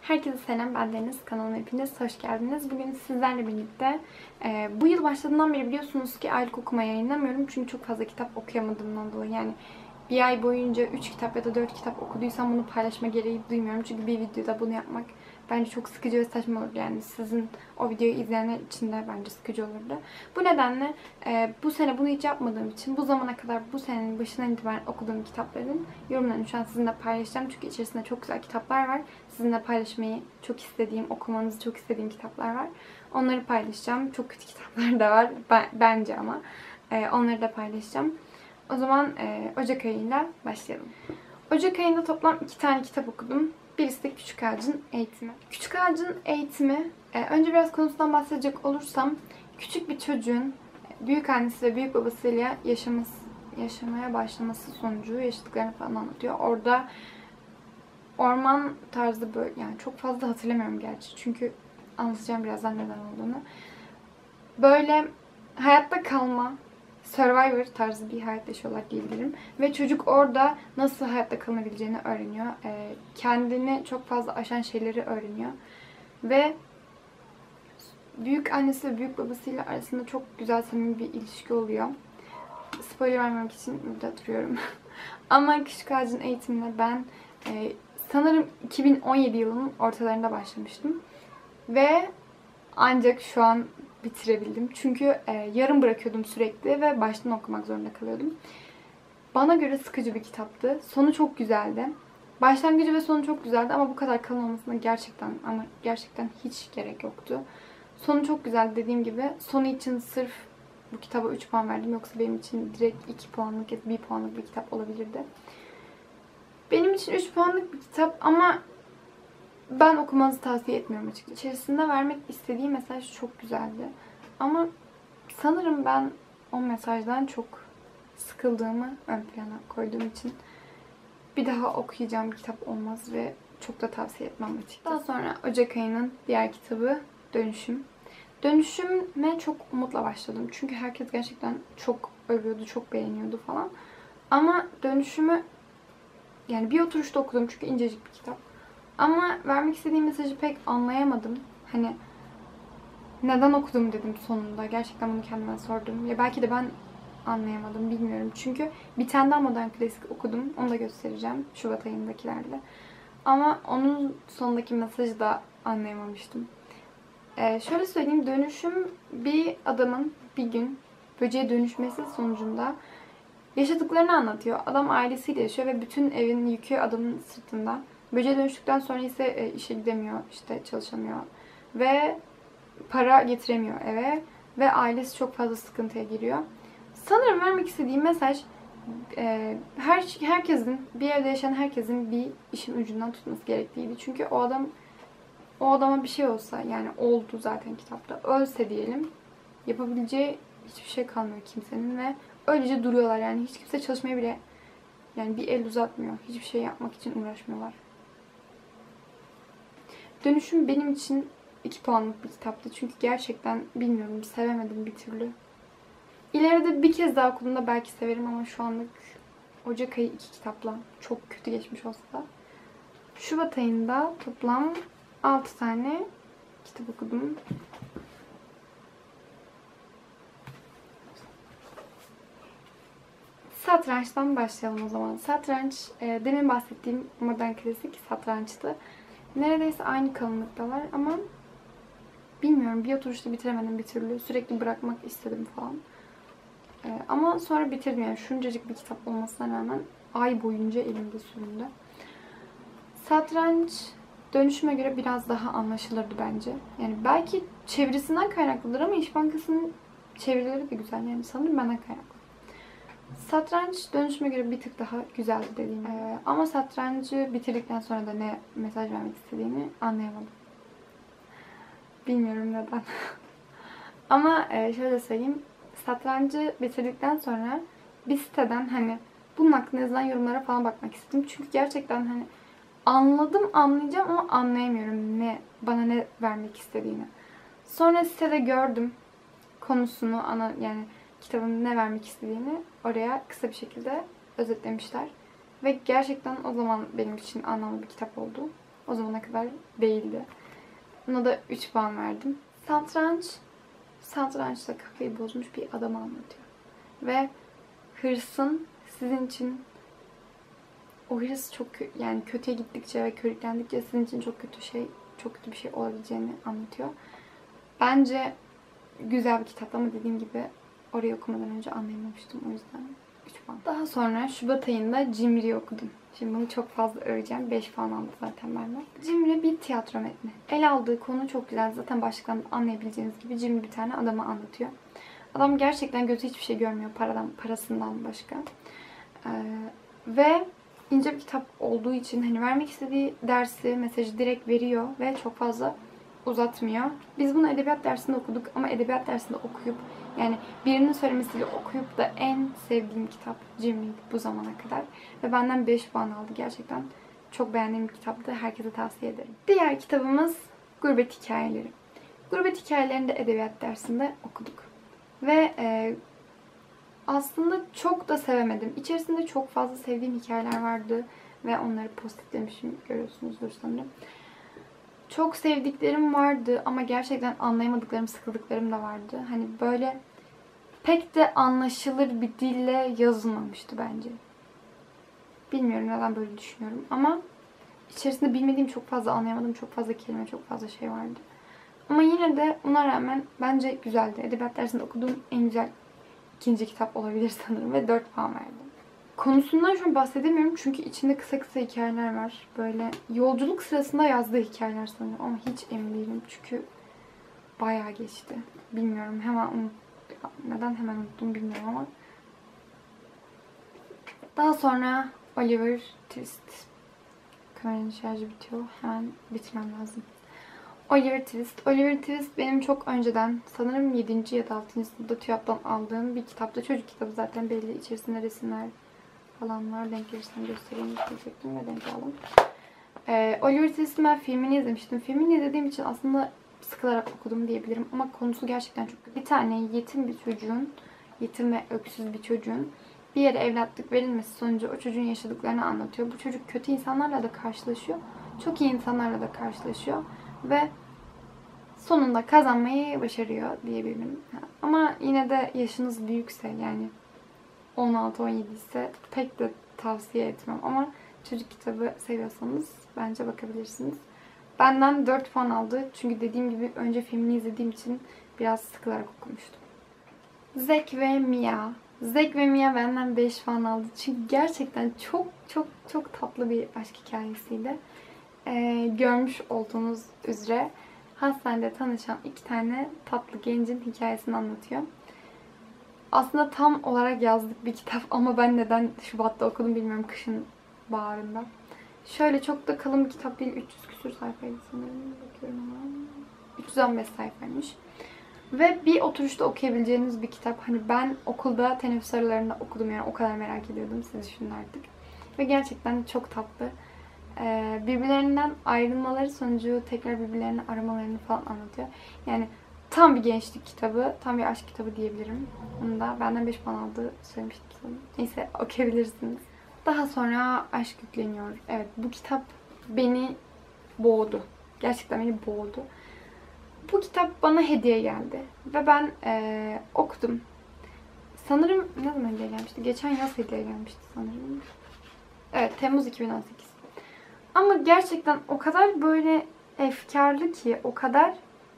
Herkese selam, ben Deniz. Kanalıma hepiniz hoş geldiniz. Bugün sizlerle birlikte bu yıl başladığından beri biliyorsunuz ki aylık okuma yayınlamıyorum. Çünkü çok fazla kitap okuyamadığımdan dolayı. Yani bir ay boyunca 3 kitap ya da 4 kitap okuduysam bunu paylaşma gereği duymuyorum. Çünkü bir videoda bunu yapmak bence çok sıkıcı ve saçma olurdu. Yani sizin o videoyu izleyenler için de bence sıkıcı olurdu. Bu nedenle bu sene bunu hiç yapmadığım için bu zamana kadar bu senenin başından itibaren okuduğum kitapların yorumlarını şu an sizinle paylaşacağım. Çünkü içerisinde çok güzel kitaplar var. Sizinle paylaşmayı çok istediğim, okumanızı çok istediğim kitaplar var. Onları paylaşacağım. Çok kötü kitaplar da var bence ama. Onları da paylaşacağım. O zaman Ocak ayıyla başlayalım. Ocak ayında toplam 2 tane kitap okudum. Birisi de Küçük Ağacın Eğitimi. Küçük Ağacın Eğitimi, önce biraz konusundan bahsedecek olursam, küçük bir çocuğun büyük annesi ve büyük babasıyla yaşamaya başlaması sonucu yaşadıklarını falan anlatıyor. Orada orman tarzı böyle, yani çok fazla hatırlamıyorum gerçi. Çünkü anlatacağım birazdan neden olduğunu. Böyle hayatta kalma, Survivor tarzı bir hayat yaşıyorlar diyebilirim. Ve çocuk orada nasıl hayatta kalınabileceğini öğreniyor. Kendini çok fazla aşan şeyleri öğreniyor. Ve büyük annesi ve büyük babasıyla arasında çok güzel samimi bir ilişki oluyor. Spoiler vermemek için burada duruyorum. Ama Küçük Ağacın Eğitimine ben sanırım 2017 yılının ortalarında başlamıştım. Ve ancak şu an bitirebildim. Çünkü yarım bırakıyordum sürekli ve baştan okumak zorunda kalıyordum. Bana göre sıkıcı bir kitaptı. Sonu çok güzeldi. Başlangıcı ve sonu çok güzeldi ama bu kadar kalın olmasına gerçekten hiç gerek yoktu. Sonu çok güzeldi dediğim gibi. Sonu için sırf bu kitaba 3 puan verdim. Yoksa benim için direkt 2 puanlık ya da 1 puanlık bir kitap olabilirdi. Benim için 3 puanlık bir kitap ama ben okumanızı tavsiye etmiyorum açıkçası. İçerisinde vermek istediği mesaj çok güzeldi. Ama sanırım ben o mesajdan çok sıkıldığımı ön plana koyduğum için bir daha okuyacağım bir kitap olmaz ve çok da tavsiye etmem açıkçası. Daha sonra Ocak ayının diğer kitabı Dönüşüm. Dönüşüme çok umutla başladım. Çünkü herkes gerçekten çok övüyordu, çok beğeniyordu falan. Ama Dönüşümü yani bir oturuşta okudum çünkü incecik bir kitap. Ama vermek istediğim mesajı pek anlayamadım. Hani neden okudum dedim sonunda. Gerçekten bunu kendime sordum. Ya belki de ben anlayamadım, bilmiyorum. Çünkü bir tane daha modern klasik okudum. Onu da göstereceğim Şubat ayındakilerle. Ama onun sonundaki mesajı da anlayamamıştım. Şöyle söyleyeyim, dönüşüm bir adamın bir gün böceğe dönüşmesi sonucunda yaşadıklarını anlatıyor. Adam ailesiyle yaşıyor ve bütün evin yükü adamın sırtında. Böceğe dönüştükten sonra ise işe gidemiyor, işte çalışamıyor ve para getiremiyor eve ve ailesi çok fazla sıkıntıya giriyor. Sanırım vermek istediğim mesaj herkesin, bir evde yaşayan herkesin bir işin ucundan tutması gerektiğiydi. Çünkü o adama bir şey olsa, yani oldu zaten kitapta, ölse diyelim, yapabileceği hiçbir şey kalmıyor kimsenin ve öylece duruyorlar. Yani hiç kimse çalışmaya bile yani bir el uzatmıyor. Hiçbir şey yapmak için uğraşmıyorlar. Dönüşüm benim için 2 puanlık bir kitaptı. Çünkü gerçekten bilmiyorum, sevemedim bir türlü. İleride bir kez daha okuduğumda belki severim ama şu anlık Ocak ayı 2 kitapla çok kötü geçmiş olsa da. Şubat ayında toplam 6 tane kitap okudum. Satrançtan başlayalım o zaman. Satranç, demin bahsettiğim modern klasik satrançtı. Neredeyse aynı kalınlıktalar ama bilmiyorum, bir oturuşta bitiremedim bir türlü. Sürekli bırakmak istedim falan. Ama sonra bitirdim yani. Şuncacık bir kitap olmasına rağmen ay boyunca elimde süründü. Satranç dönüşüme göre biraz daha anlaşılırdı bence. Yani belki çevirisinden kaynaklıdır ama İş Bankası'nın çevirileri de güzel. Yani sanırım benden kaynaklı. Satranç dönüşüme göre bir tık daha güzeldi dediğim gibi. Ama satrancı bitirdikten sonra da ne mesaj vermek istediğini anlayamadım. Bilmiyorum neden. Ama şöyle söyleyeyim. Satrancı bitirdikten sonra bir siteden hani bunun hakkında yazılan yorumlara falan bakmak istedim. Çünkü gerçekten hani anlayacağım ama anlayamıyorum bana ne vermek istediğini. Sonra sitede gördüm konusunu, yani kitabın ne vermek istediğini oraya kısa bir şekilde özetlemişler. Ve gerçekten o zaman benim için anlamlı bir kitap oldu. O zamana kadar değildi. Buna da 3 puan verdim. Satrançta kafayı bozmuş bir adamı anlatıyor. Ve hırsın sizin için, o hırs çok yani kötüye gittikçe ve körüklendikçe sizin için çok kötü bir şey olabileceğini anlatıyor. Bence güzel bir kitap ama dediğim gibi orayı okumadan önce anlayamamıştım. O yüzden 3 puan. Daha sonra Şubat ayında Cimri'yi okudum. Şimdi bunu çok fazla öveceğim. 5 puan aldı zaten benden. Cimri bir tiyatro metni. El aldığı konu çok güzel. Zaten başlıktan anlayabileceğiniz gibi Cimri bir tane adamı anlatıyor. Adam gerçekten gözü hiçbir şey görmüyor parasından başka. Ve ince bir kitap olduğu için hani vermek istediği dersi, mesajı direkt veriyor ve çok fazla uzatmıyor. Biz bunu edebiyat dersinde okuduk ama edebiyat dersinde okuyup yani birinin söylemesiyle okuyup da en sevdiğim kitap Cimri'ydi bu zamana kadar. Ve benden 5 puan aldı. Gerçekten çok beğendiğim bir kitaptı. Herkese tavsiye ederim. Diğer kitabımız Gurbet Hikayeleri. Gurbet Hikayelerini de edebiyat dersinde okuduk. Ve aslında çok da sevemedim. İçerisinde çok fazla sevdiğim hikayeler vardı ve onları postitlemişim, görüyorsunuzdur sanırım. Çok sevdiklerim vardı ama gerçekten anlayamadıklarım, sıkıldıklarım da vardı. Hani böyle pek de anlaşılır bir dille yazılmamıştı bence. Bilmiyorum neden böyle düşünüyorum ama içerisinde bilmediğim çok fazla, anlayamadığım çok fazla kelime, çok fazla şey vardı. Ama yine de buna rağmen bence güzeldi. Edebiyat dersinde okuduğum en güzel ikinci kitap olabilir sanırım ve 4 puan verdim. Konusundan şu an bahsedemiyorum çünkü içinde kısa kısa hikayeler var. Böyle yolculuk sırasında yazdığı hikayeler sanırım ama hiç emin değilim çünkü bayağı geçti. Bilmiyorum neden hemen unuttum bilmiyorum ama. Daha sonra Oliver Twist. Kameranın şarjı bitiyor. Hemen bitirmem lazım. Oliver Twist benim çok önceden sanırım 7. ya da 6. sınıfta TÜYAP'tan aldığım bir kitaptı. Çocuk kitabı zaten belli. İçerisinde resimler falan var. Denk gelirsem göstereyim diyecektim ve denk aldım. Oliver Twist'in ben filmini izlemiştim. Filmini izlediğim için aslında sıkılarak okudum diyebilirim. Ama konusu gerçekten çok güzel. Bir tane yetim ve öksüz bir çocuğun bir yere evlatlık verilmesi sonucu o çocuğun yaşadıklarını anlatıyor. Bu çocuk kötü insanlarla da karşılaşıyor. Çok iyi insanlarla da karşılaşıyor. Ve sonunda kazanmayı başarıyor diyebilirim. Ama yine de yaşınız büyükse yani 16-17 ise pek de tavsiye etmem. Ama çocuk kitabı seviyorsanız bence bakabilirsiniz. Benden 4 puan aldı. Çünkü dediğim gibi önce filmini izlediğim için biraz sıkılarak okumuştum. Zack ve Mia benden 5 puan aldı. Çünkü gerçekten çok tatlı bir aşk hikayesiydi. Görmüş olduğunuz üzere hastanede tanışan 2 tane tatlı gencin hikayesini anlatıyor. Aslında tam olarak yazdık bir kitap ama ben neden Şubat'ta okudum bilmiyorum, kışın baharında. Şöyle çok da kalın bir kitap değil. 300 küsur sayfaydı sanırım. Bakıyorum ama. 315 sayfaymış. Ve bir oturuşta okuyabileceğiniz bir kitap. Hani ben okulda teneffüs aralarında okudum yani o kadar merak ediyordum. Siz düşünün artık. Ve gerçekten çok tatlı. Birbirlerinden ayrılmaları sonucu tekrar birbirlerini aramalarını falan anlatıyor. Yani tam bir gençlik kitabı, tam bir aşk kitabı diyebilirim. Bunu da benden 5 puan aldı söylemiştim sanırım. Neyse okuyabilirsiniz. Daha sonra Aşk Yükleniyor. Evet, bu kitap beni boğdu. Gerçekten beni boğdu. Bu kitap bana hediye geldi. Ve ben okudum. Sanırım ne zaman hediye gelmişti? Geçen yaz hediye gelmişti sanırım. Evet, Temmuz 2018. Ama gerçekten o kadar böyle efkarlı ki, o kadar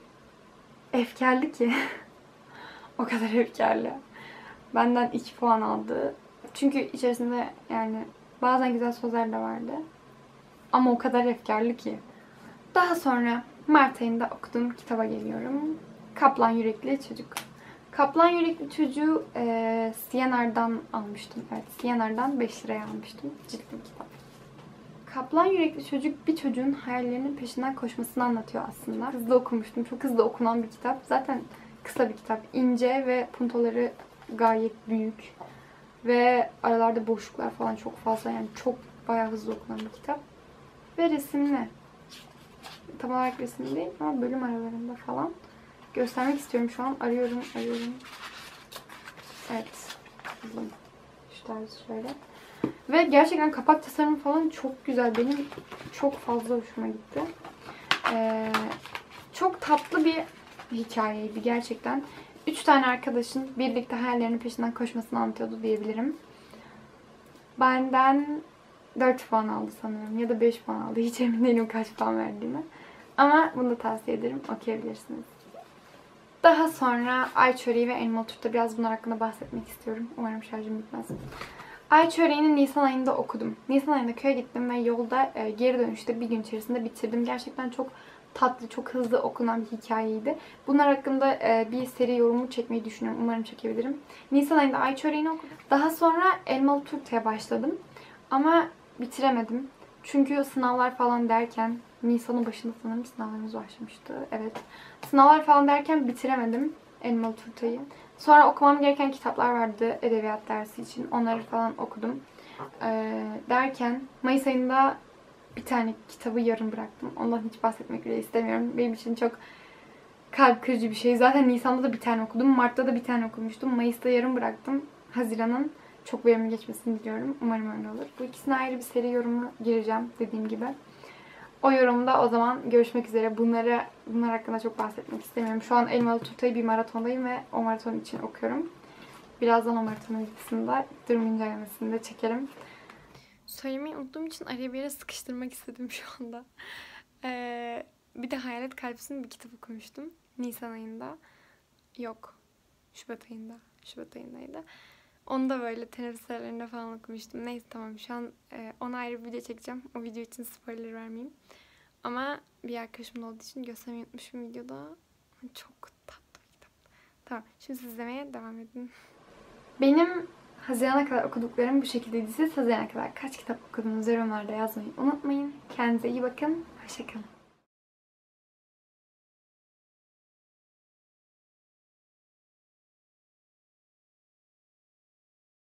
efkarlı. Benden 2 puan aldı. Çünkü içerisinde yani bazen güzel sözler de vardı. Ama o kadar efkarlı ki. Daha sonra Mart ayında okuduğum kitaba geliyorum. Kaplan Yürekli Çocuk. Kaplan Yürekli Çocuğu C&R'dan almıştım. Evet, C&R'dan 5 liraya almıştım. Ciltli bir kitap. Kaplan Yürekli Çocuk bir çocuğun hayallerinin peşinden koşmasını anlatıyor aslında. Hızlı okumuştum. Çok hızlı okunan bir kitap. Zaten kısa bir kitap. İnce ve puntoları gayet büyük. Ve aralarda boşluklar falan çok fazla. Yani çok bayağı hızlı okunan bir kitap. Ve resimli. Tam olarak resimli değil ama bölüm aralarında falan. Göstermek istiyorum şu an. Arıyorum. Evet. Buldum. Şu tarz şöyle. Ve gerçekten kapak tasarımı falan çok güzel. Benim çok fazla hoşuma gitti. Çok tatlı bir hikayeydi gerçekten. 3 tane arkadaşın birlikte hayallerinin peşinden koşmasını anlatıyordu diyebilirim. Benden 4 puan aldı sanırım ya da 5 puan aldı. Hiç emin değilim kaç puan verdiğimi. Ama bunu da tavsiye ederim. Okuyabilirsiniz. Daha sonra ay çöreği ve elmalı turta biraz bunlar hakkında bahsetmek istiyorum. Umarım şarjım bitmez. Ay çöreğini Nisan ayında okudum. Nisan ayında köye gittim ve yolda geri dönüşte bir gün içerisinde bitirdim. Gerçekten çok tatlı, çok hızlı okunan bir hikayeydi. Bunlar hakkında bir seri yorumu çekmeyi düşünüyorum. Umarım çekebilirim. Nisan ayında ay çöreğini okudum. Daha sonra elmalı turtaya başladım. Ama bitiremedim. Çünkü sınavlar falan derken Nisan'ın başında sanırım sınavlarımız başlamıştı. Evet. Sınavlar falan derken bitiremedim elmalı turtayı. Sonra okumam gereken kitaplar vardı edebiyat dersi için. Onları falan okudum. Derken Mayıs ayında bir tane kitabı yarım bıraktım. Ondan hiç bahsetmek bile istemiyorum. Benim için çok kalp kırıcı bir şey. Zaten Nisan'da da bir tane okudum. Mart'ta da bir tane okumuştum. Mayıs'ta yarım bıraktım. Haziran'ın çok verimli geçmesini diliyorum. Umarım öyle olur. Bu ikisine ayrı bir seri yorumu gireceğim dediğim gibi. O yorumda o zaman görüşmek üzere. Bunlar hakkında çok bahsetmek istemiyorum. Şu an Elmalı Turta'yı bir maratondayım ve o maraton için okuyorum. Birazdan o maratonun videosunda durum incelemesini de çekerim. Söylemeyi unuttuğum için araya bir yere sıkıştırmak istedim şu anda. Bir de Hayalet Kalpsi'nin bir kitap okumuştum. Nisan ayında. Yok. Şubat ayında. Şubat ayındaydı. Onu da böyle teneffüs aralarında falan okumuştum. Neyse tamam şu an ona ayrı bir video çekeceğim. O video için spoiler vermeyeyim. Ama bir arkadaşımın olduğu için göstermeyi unutmuşum videoda. Çok tatlı bir kitap. Tamam şimdi siz izlemeye devam edin. Benim Haziran'a kadar okuduklarım bu şekildeydi. Siz Haziran'a kadar kaç kitap okuduğunuzu yorumlarda yazmayı unutmayın. Kendinize iyi bakın. Hoşçakalın.